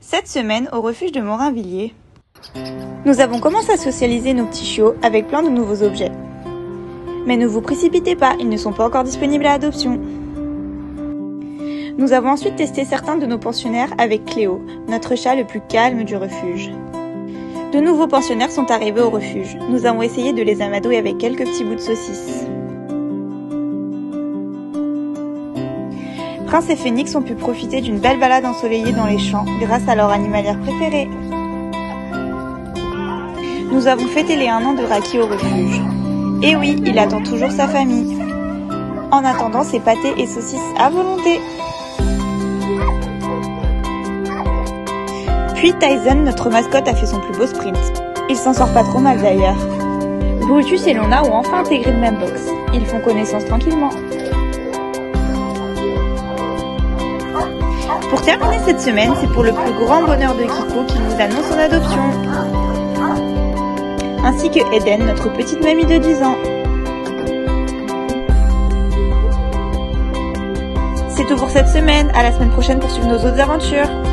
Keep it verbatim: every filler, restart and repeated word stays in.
Cette semaine, au refuge de Morinvilliers, nous avons commencé à socialiser nos petits chiots avec plein de nouveaux objets. Mais ne vous précipitez pas, ils ne sont pas encore disponibles à adoption. Nous avons ensuite testé certains de nos pensionnaires avec Cléo, notre chat le plus calme du refuge. De nouveaux pensionnaires sont arrivés au refuge. Nous avons essayé de les amadouer avec quelques petits bouts de saucisses. Prince et Phénix ont pu profiter d'une belle balade ensoleillée dans les champs grâce à leur animalière préférée. Nous avons fêté les un an de Raki au refuge. Et oui, il attend toujours sa famille. En attendant, c'est pâtés et saucisses à volonté. Puis Tyson, notre mascotte, a fait son plus beau sprint. Il s'en sort pas trop mal d'ailleurs. Brutus et Luna ont enfin intégré le même box. Ils font connaissance tranquillement. Pour terminer cette semaine, c'est pour le plus grand bonheur de Kiko qui nous annonce son adoption. Ainsi que Eden, notre petite mamie de dix ans. C'est tout pour cette semaine. À la semaine prochaine pour suivre nos autres aventures.